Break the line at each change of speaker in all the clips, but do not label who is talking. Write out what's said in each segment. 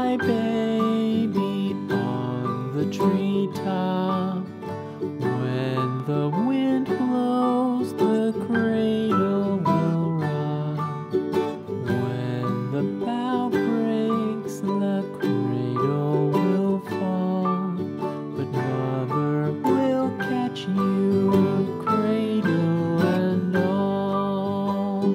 my baby on the treetop. When the wind blows, the cradle will rock. When the bough breaks, the cradle will fall. But mother will catch you, cradle and all.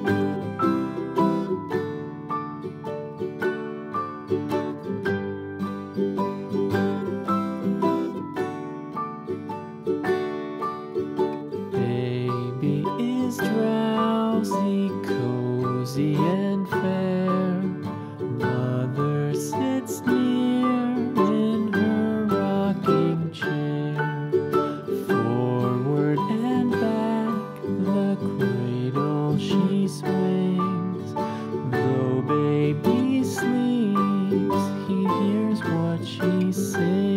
Baby is drowsy, cozy and fair. Mother sits near in her rocking chair. Forward and back, the cradle she swings. Though baby sleeps, he hears what she sings.